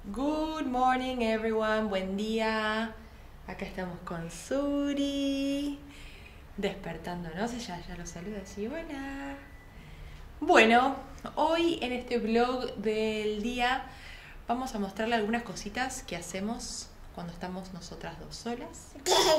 Good morning everyone, buen día. Acá estamos con Suri, despertándonos, ella ya lo saluda así, hola. Bueno, hoy en este vlog del día vamos a mostrarle algunas cositas que hacemos cuando estamos nosotras dos solas.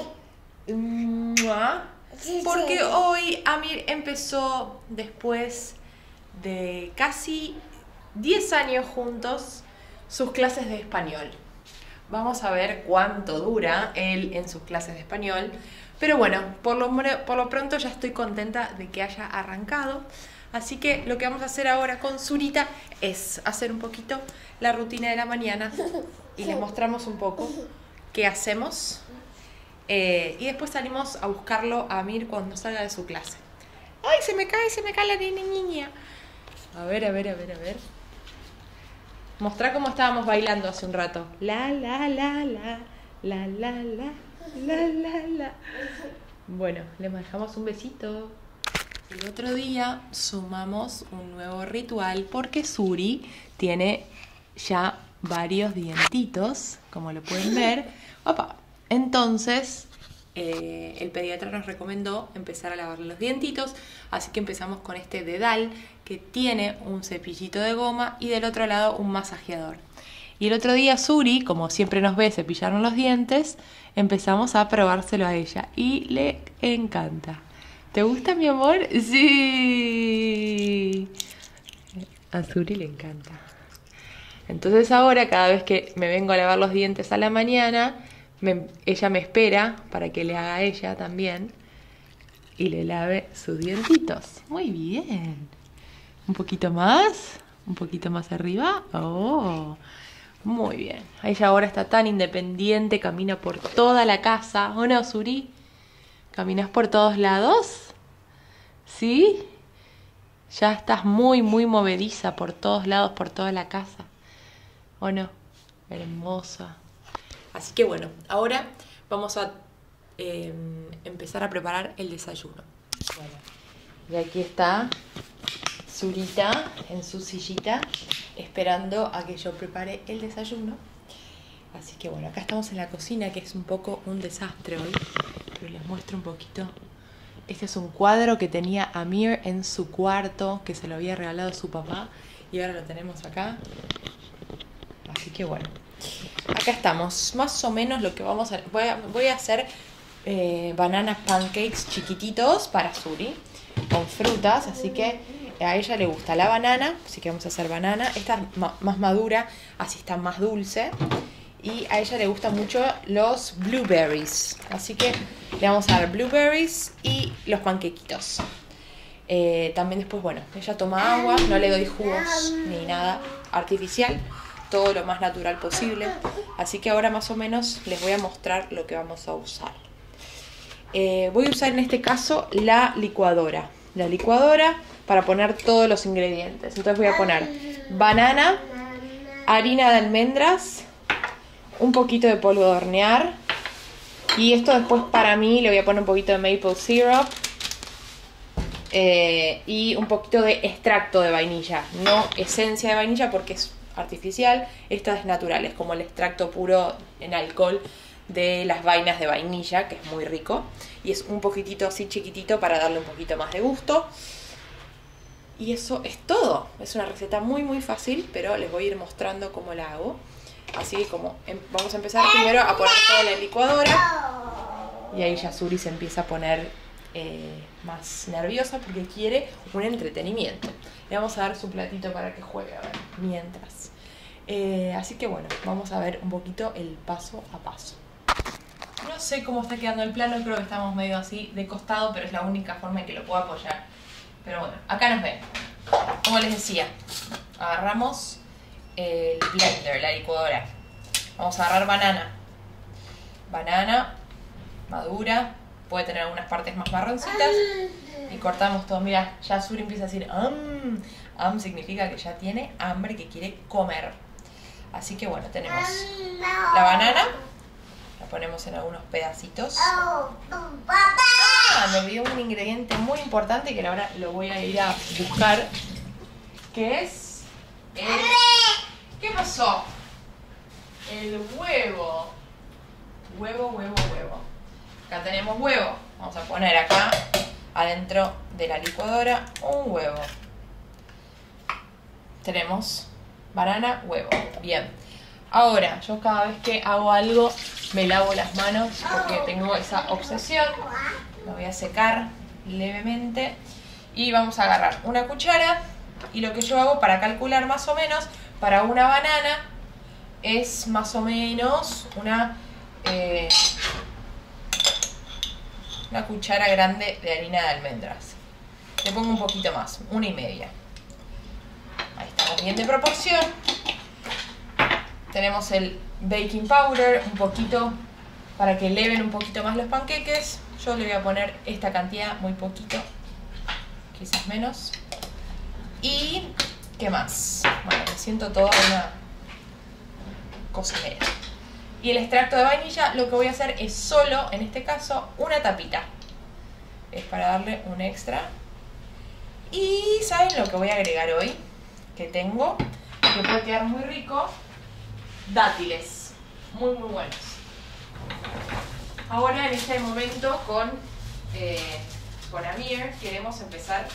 Porque hoy Amir empezó, después de casi 10 años juntos, sus clases de español. Vamos a ver cuánto dura él en sus clases de español. Pero bueno, por lo pronto ya estoy contenta de que haya arrancado. Así que lo que vamos a hacer ahora con Surita es hacer un poquito la rutina de la mañana. Y les mostramos un poco qué hacemos. Y después salimos a buscarlo a Amir cuando salga de su clase. ¡Ay, se me cae la niña! A ver. Mostrá cómo estábamos bailando hace un rato. La. Bueno, les dejamos un besito. El otro día sumamos un nuevo ritual porque Suri tiene ya varios dientitos, como lo pueden ver. Opa. Entonces, el pediatra nos recomendó empezar a lavarle los dientitos, así que empezamos con este dedal que tiene un cepillito de goma y del otro lado un masajeador. Y el otro día Suri, como siempre nos ve cepillarnos los dientes, empezamos a probárselo a ella y le encanta. ¿Te gusta, mi amor? Sí. A Suri le encanta. Entonces ahora, cada vez que me vengo a lavar los dientes a la mañana, ella me espera para que le haga a ella también y le lave sus dientitos. Muy bien. Un poquito más arriba. Oh, muy bien. Ella ahora está tan independiente, camina por toda la casa. ¿O no, Suri? ¿Caminas por todos lados? ¿Sí? Ya estás muy movediza por todos lados, por toda la casa. ¿O no? Hermosa. Así que bueno, ahora vamos a empezar a preparar el desayuno. Bueno, y aquí está Surita en su sillita esperando a que yo prepare el desayuno. Así que bueno, acá estamos en la cocina, que es un poco un desastre hoy, pero les muestro un poquito. Este es un cuadro que tenía Amir en su cuarto, que se lo había regalado su papá, y ahora lo tenemos acá. Así que bueno, acá estamos. Más o menos lo que vamos a... Voy a hacer banana pancakes chiquititos para Suri, con frutas, así que a ella le gusta la banana, así que vamos a hacer banana. Esta es más madura, así está más dulce. Y a ella le gustan mucho los blueberries, así que le vamos a dar blueberries y los panquequitos. También después, bueno, ella toma agua, no le doy jugos ni nada artificial, todo lo más natural posible. Así que ahora más o menos les voy a mostrar lo que vamos a usar. Voy a usar en este caso la licuadora. La licuadora para poner todos los ingredientes. Entonces voy a poner banana, harina de almendras, un poquito de polvo de hornear. Y esto después para mí le voy a poner un poquito de maple syrup. Y un poquito de extracto de vainilla. No esencia de vainilla porque es artificial. Esta es natural, es como el extracto puro en alcohol de las vainas de vainilla, que es muy rico. Y es un poquitito así chiquitito para darle un poquito más de gusto. Y eso es todo. Es una receta muy fácil, pero les voy a ir mostrando cómo la hago. Así que vamos a empezar primero a poner toda la licuadora. Y ahí ya Suri se empieza a poner más nerviosa porque quiere un entretenimiento. Le vamos a dar su platito para que juegue, a ver, mientras. Así que bueno, vamos a ver un poquito el paso a paso. No sé cómo está quedando el plano, creo que estamos medio así de costado, pero es la única forma en que lo puedo apoyar. Pero bueno, acá nos ven. Como les decía, agarramos el blender, la licuadora. Vamos a agarrar banana madura, puede tener algunas partes más marroncitas, y cortamos todo. Mira, ya Suri empieza a decir significa que ya tiene hambre, que quiere comer. Así que bueno, tenemos la banana, la ponemos en algunos pedacitos. Me olvidé un ingrediente muy importante que ahora lo voy a ir a buscar, que es el... ¿Qué pasó? el huevo. Huevo. Acá tenemos huevo. Vamos a poner acá adentro de la licuadora un huevo. Tenemos banana, huevo. Bien. Ahora, yo cada vez que hago algo me lavo las manos porque tengo esa obsesión. Lo voy a secar levemente. Y vamos a agarrar una cuchara. Y lo que yo hago para calcular más o menos, para una banana, es más o menos una cuchara grande de harina de almendras. Le pongo un poquito más, 1,5. Ahí estamos bien de proporción. Tenemos el baking powder, un poquito para que eleven un poquito más los panqueques. Yo le voy a poner esta cantidad, muy poquito, quizás menos. Y, ¿qué más? Bueno, me siento toda una cocinera. Y el extracto de vainilla, lo que voy a hacer es solo, en este caso, una tapita. Es para darle un extra. Y ¿saben lo que voy a agregar hoy? Que tengo, que puede quedar muy rico. Dátiles. Muy buenos. Ahora en este momento con Amir queremos empezar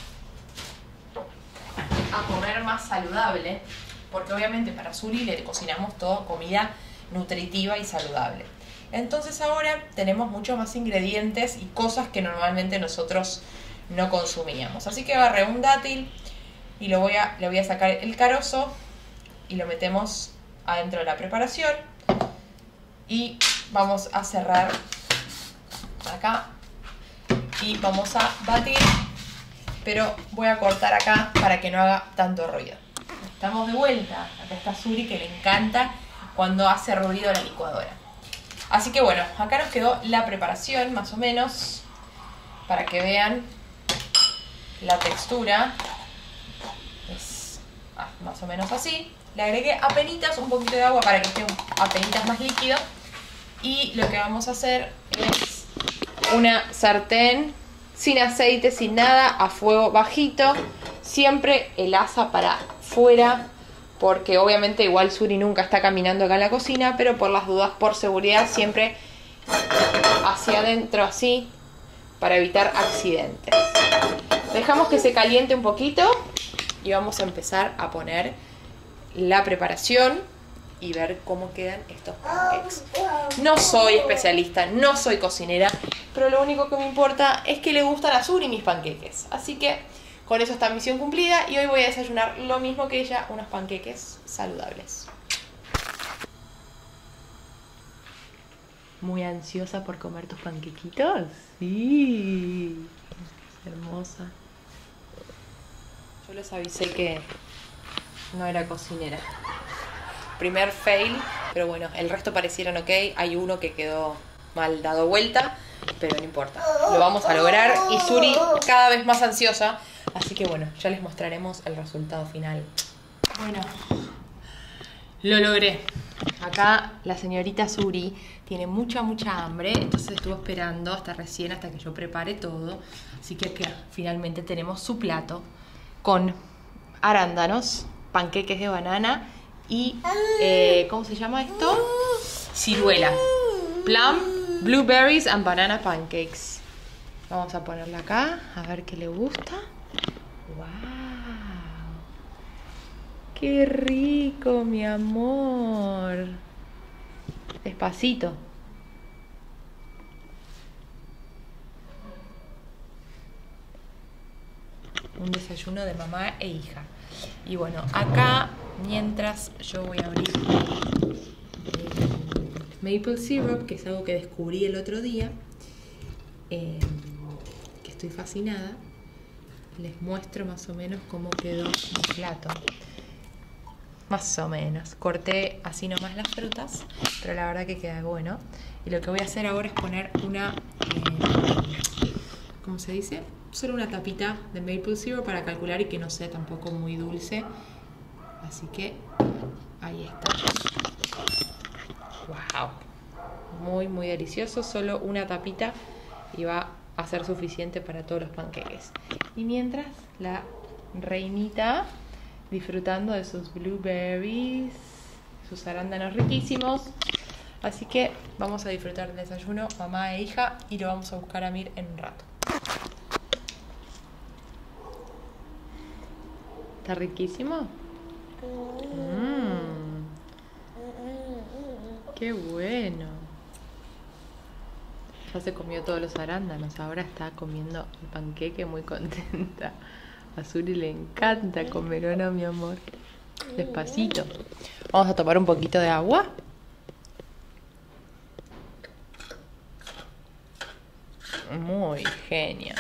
a comer más saludable. Porque obviamente para Suri le cocinamos toda comida nutritiva y saludable. Entonces ahora tenemos muchos más ingredientes y cosas que normalmente nosotros no consumíamos. Así que agarré un dátil y le voy a sacar el carozo y lo metemos adentro de la preparación. Y vamos a cerrar acá y vamos a batir, pero voy a cortar acá para que no haga tanto ruido. Estamos de vuelta. Acá está Suri, que le encanta cuando hace ruido la licuadora. Así que bueno, acá nos quedó la preparación más o menos para que vean la textura. Es más o menos así. Le agregué apenitas un poquito de agua para que esté apenitas más líquido. Y lo que vamos a hacer es una sartén sin aceite, sin nada, a fuego bajito. Siempre el asa para fuera, porque obviamente igual Suri nunca está caminando acá en la cocina, pero por las dudas, por seguridad, siempre hacia adentro así, para evitar accidentes. Dejamos que se caliente un poquito y vamos a empezar a poner la preparación y ver cómo quedan estos pancakes. No soy especialista, no soy cocinera, pero lo único que me importa es que le gustan a Suri mis panqueques. Así que con eso está misión cumplida y hoy voy a desayunar lo mismo que ella, unos panqueques saludables. ¿Muy ansiosa por comer tus panquequitos? Sí, hermosa. Yo les avisé que no era cocinera. Primer fail, pero bueno, el resto parecieron ok. Hay uno que quedó mal dado vuelta, pero no importa. Lo vamos a lograr y Suri cada vez más ansiosa. Así que bueno, ya les mostraremos el resultado final. Bueno, lo logré. Acá la señorita Suri tiene mucha hambre, entonces estuvo esperando hasta recién, hasta que yo prepare todo. Así que acá finalmente tenemos su plato con arándanos, panqueques de banana y, ¿cómo se llama esto? Ciruela. Plum, blueberries and banana pancakes. Vamos a ponerla acá, a ver qué le gusta. ¡Wow! ¡Qué rico, mi amor! Despacito. Un desayuno de mamá e hija. Y bueno, acá, mientras yo voy a abrir el maple syrup, que es algo que descubrí el otro día, que estoy fascinada. Les muestro más o menos cómo quedó mi plato. Más o menos. Corté así nomás las frutas, pero la verdad que queda bueno. Y lo que voy a hacer ahora es poner una, ¿cómo se dice? Solo una tapita de maple syrup para calcular y que no sea tampoco muy dulce. Así que ahí está. ¡Wow! Muy delicioso. Solo una tapita y va a ser suficiente para todos los panqueques. Y mientras, la reinita disfrutando de sus blueberries, sus arándanos riquísimos. Así que vamos a disfrutar del desayuno, mamá e hija, y lo vamos a buscar a Mir en un rato. ¿Está riquísimo? ¡Qué bueno! Ya se comió todos los arándanos, ahora está comiendo el panqueque muy contenta. A Suri le encanta comer, ¿o no, mi amor? Despacito. Vamos a tomar un poquito de agua. Muy genial.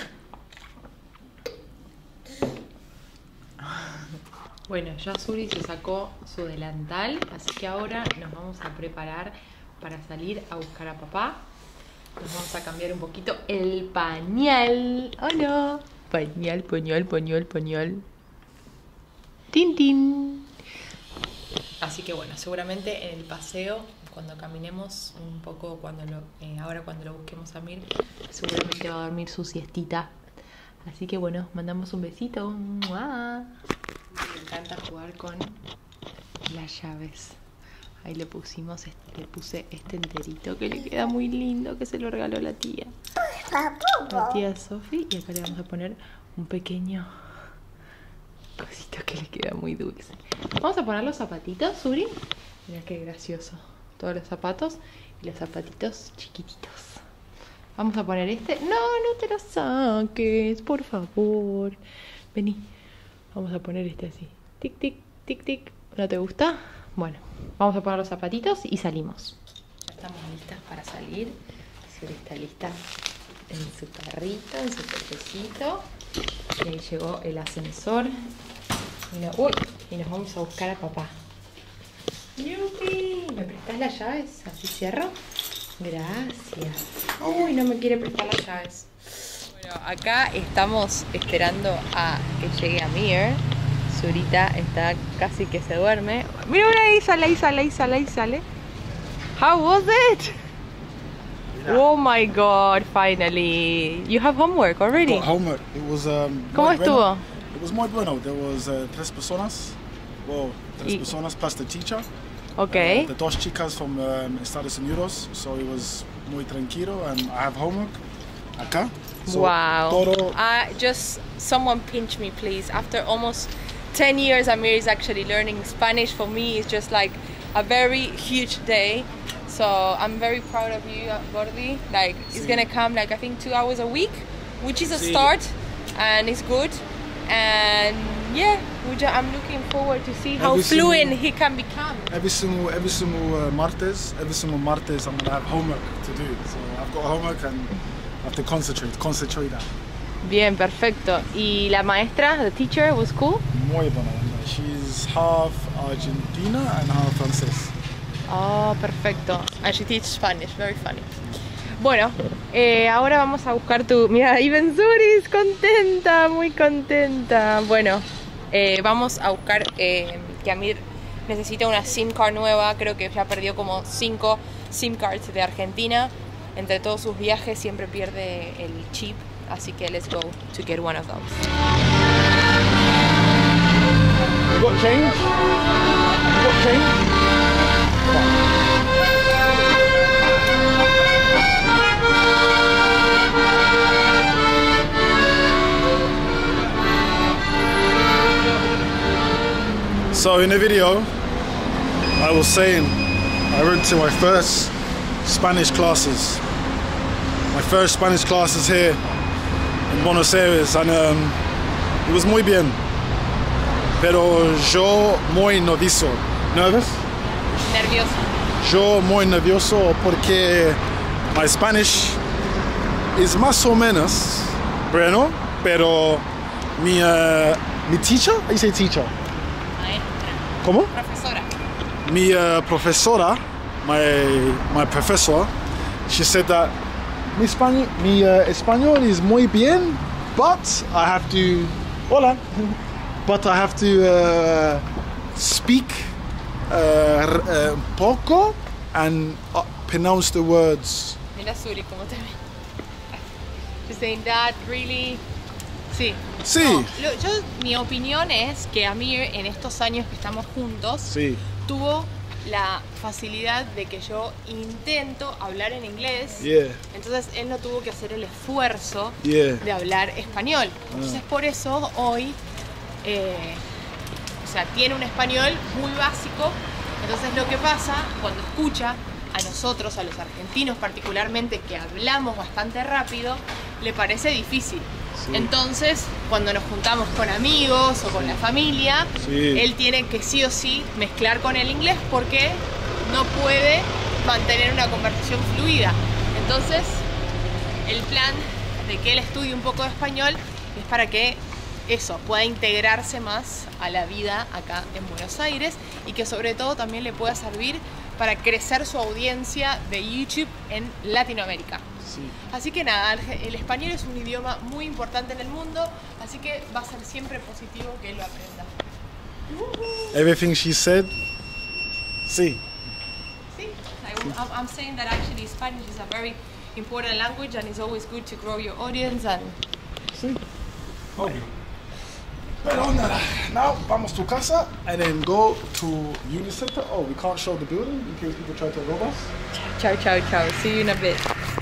Bueno, ya Suri se sacó su delantal, así que ahora nos vamos a preparar para salir a buscar a papá. Nos vamos a cambiar un poquito el pañal. ¡Oh, no! Pañal, pañal, pañal, pañal. ¡Tin, tin! Así que bueno, seguramente en el paseo, cuando caminemos un poco, ahora cuando lo busquemos a Mir, seguramente va a dormir su siestita. Así que bueno, mandamos un besito. ¡Mua! Me encanta jugar con las llaves. Ahí le puse este enterito que le queda muy lindo, que se lo regaló la tía. La tía Sofi. Y acá le vamos a poner un pequeño cosito que le queda muy dulce. Vamos a poner los zapatitos, Suri. Mira qué gracioso. Todos los zapatos y los zapatitos chiquititos. Vamos a poner este. No, no te lo saques, por favor. Vení. Vamos a poner este así. Tic, tic, tic, tic. ¿No te gusta? Bueno, vamos a poner los zapatitos y salimos. Ya estamos listas para salir. Suri está lista en su carrito, en su cochecito. Y ahí llegó el ascensor. Y nos vamos a buscar a papá. ¡Yupi! ¿Me prestás las llaves? ¿Así cierro? Gracias. Uy, no me quiere prestar las llaves. Bueno, acá estamos esperando a que llegue Amir. Surita está casi que se duerme. Mira, ahí sale. How was it? Oh my god, finally. You have homework already? Homework. It was ¿Cómo estuvo? It was muy bueno. There was tres personas. Well, tres personas plus the teacher. Okay. The dos chicas from Estados Unidos. So it was muy tranquilo and I have homework. Acá. So wow. Todo. Just someone pinch me, please. After almost 10 years, Amir is actually learning Spanish. For me, it's just like a very huge day. So I'm very proud of you, Gordy. Like, it's gonna come like I think 2 hours a week, which is a start, and it's good. And yeah, I'm looking forward to see how fluent he can become. Every single martes, I'm gonna have homework to do. So I've got homework and I have to concentrate that. Bien, perfecto. ¿Y la maestra, the teacher, was cool? Muy buena. She's half Argentina and half francés. Oh, perfecto. And she teaches Spanish, very funny. Bueno, ahora vamos a buscar tu... Mira, ahí Benzuris, contenta, muy contenta. Bueno, vamos a buscar que Amir necesita una SIM card nueva. Creo que ya perdió como 5 SIM cards de Argentina. Entre todos sus viajes siempre pierde el chip. Así que let's go to get one of those. You got change? You got change? So in the video, I was saying I went to my first Spanish classes. My first Spanish classes here in Buenos Aires, and it was muy bien. Pero yo muy nervioso. Nervous? Nervioso. Yo muy nervioso porque my Spanish is más o menos bueno, pero mi teacher, how you say teacher? Maestra. ¿Cómo? Profesora. Mi profesora, my professor, she said that mi español is muy bien, but I have to, hola, but I have to speak poco and pronounce the words. Mira Suri cómo te ve. She's saying that really. Sí. Sí. No, mi opinión es que Amir en estos años que estamos juntos tuvo la facilidad de que yo intento hablar en inglés. Yeah. Entonces él no tuvo que hacer el esfuerzo Yeah. de hablar español. Entonces por eso hoy, o sea, tiene un español muy básico. Entonces lo que pasa cuando escucha a nosotros, a los argentinos particularmente, que hablamos bastante rápido, le parece difícil. Sí. Entonces, cuando nos juntamos con amigos o con la familia, Sí. él tiene que sí o sí mezclar con el inglés porque no puede mantener una conversación fluida. Entonces, el plan de que él estudie un poco de español es para que eso pueda integrarse más a la vida acá en Buenos Aires y que sobre todo también le pueda servir para crecer su audiencia de YouTube en Latinoamérica. Sí. Así que nada, el español es un idioma muy importante en el mundo, así que va a ser siempre positivo que él lo aprenda. Everything she said, sí. Sí, I'm saying that actually Spanish is a very important language and it's always good to grow your audience and... Sí. Obvio. Pero nada, now vamos to casa and then go to Unicenter. Oh, we can't show the building in case people try to rob us. Ciao, ciao, ciao. See you in a bit.